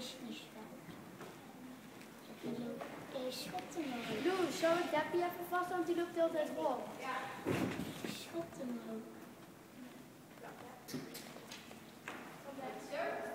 is niet fout. Schot hem ook. Doe, zo ik Deppie even vast, want die loopt de hele tijd rond. Schot hem ook.